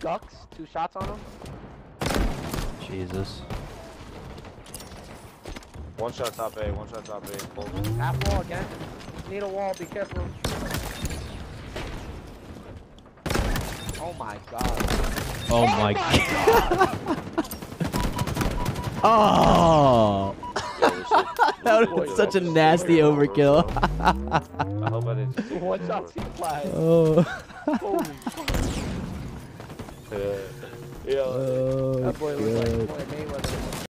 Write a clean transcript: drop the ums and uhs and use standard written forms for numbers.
ducks. 2 shots on him. Jesus. One shot top A, one shot top A. Half wall again. Need a wall, be careful. Oh my god. Oh my god. Oh! That was such a nasty overkill. I hope I didn't. One shot flag. Oh. Holy fuck. Yeah. Oh, That boy looks like God. Floyd Mayweather.